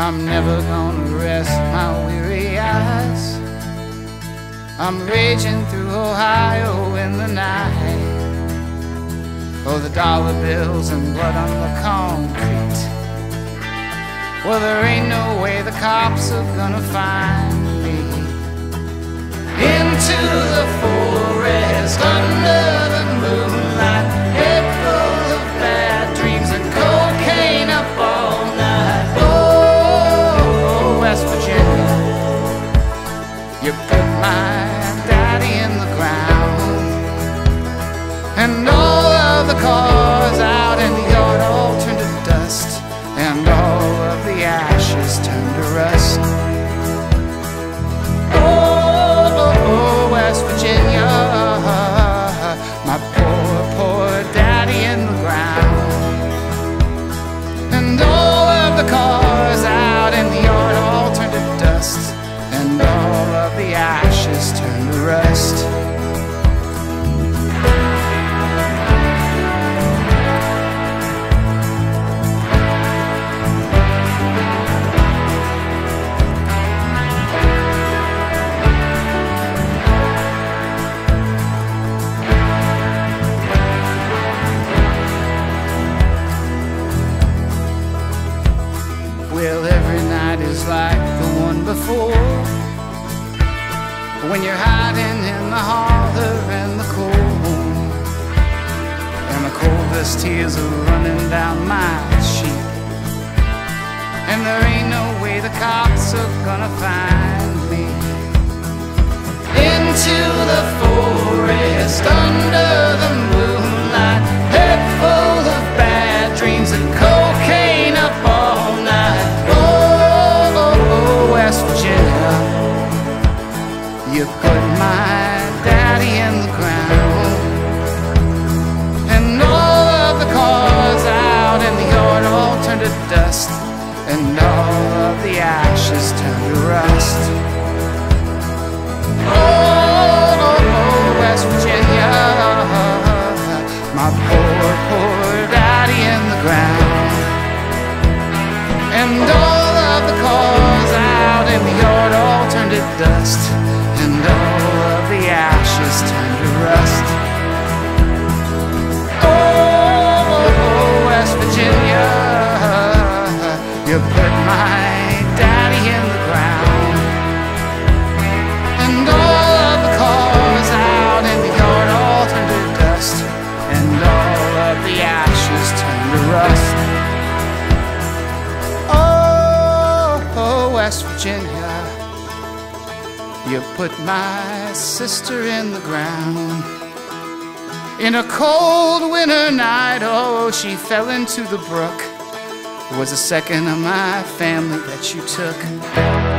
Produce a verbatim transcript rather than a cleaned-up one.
I'm never gonna rest my weary eyes. I'm raging through Ohio in the night. Oh, the dollar bills and blood on the concrete. Well, there ain't no way the cops are gonna find me. Into the forest, under the moonlight, head full of bad dreams and cocaine up all night. Oh, West Virginia, you put my daddy in the ground, and all of the cars out in the yard all turned to dust, and all of the ashes turned to rust. Oh, West Virginia, my poor, poor daddy in the ground, and all of the cars out in the yard all turned to dust, and all of the ashes turned to rust. Well, every night is like the one before, when you're hiding in the holler and the cold, and the coldest tears are running down my cheek, and there ain't no way the cops are gonna find me. Into the forest, under the moonlight, head full of bad dreams and cocaine up all night. Oh, West Virginia, you put my daddy in the ground, and all of the cars out in the yard all turned to dust, and all of the ashes turned to rust. Oh, West Virginia, my poor, poor daddy in the ground, and all of the cars out in the yard all turned to dust, and all of the ashes turned to rust. Oh, West Virginia, you put my daddy in the ground, and all of the cars out in the yard all turned to dust, and all of the ashes turned to rust. Oh, West Virginia, you put my sister in the ground. In a cold winter night, oh, she fell into the brook. It was the second of my family that you took.